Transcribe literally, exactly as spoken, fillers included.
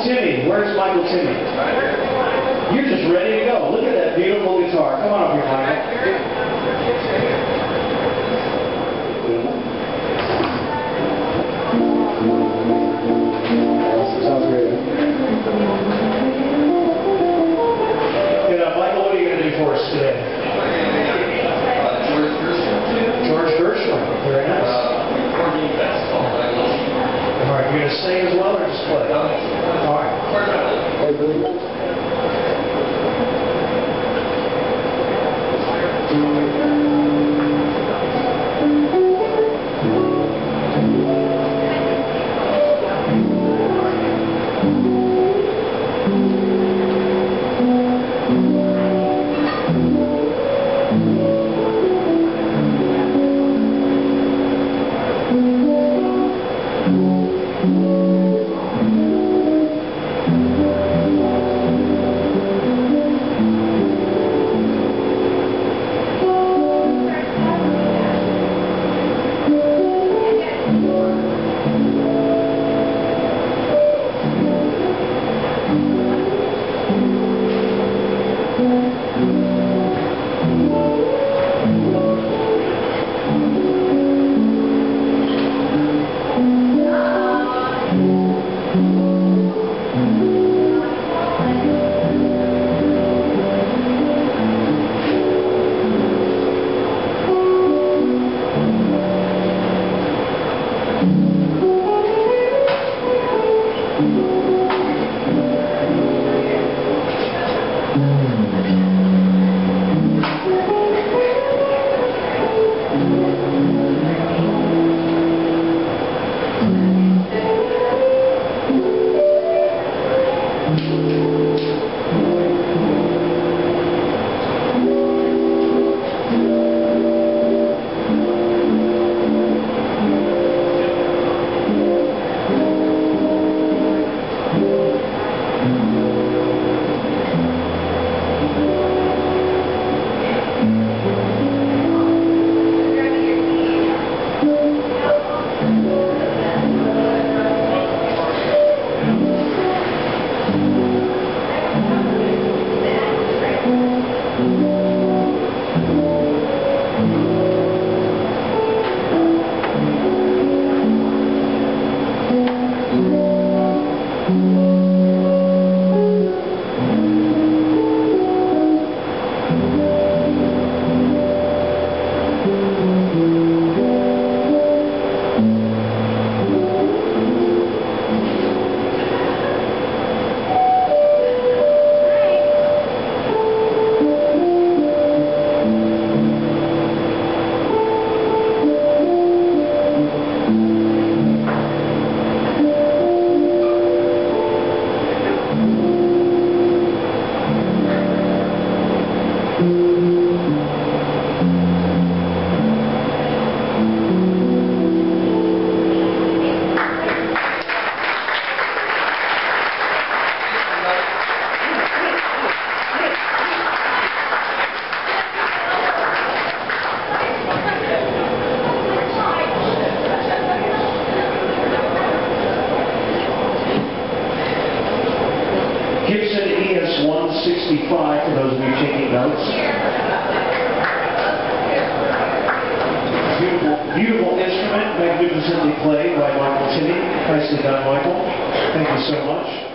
Timme, where's Michael Timme? You're just ready to go. Look at that beautiful guitar. Come on up here, Michael. Sounds great. Good. Uh, Michael, what are you going to do for us today? George Gershwin. George Gershwin. Very nice. Uh, Porgy, that's all I love. All right, you're going to sing as well or just play? Um, All right. Chord. Hey, really? one sixty-five for those of you taking notes. Beautiful, beautiful instrument, magnificently played by Michael Timme. Nicely done, Michael. Thank you so much.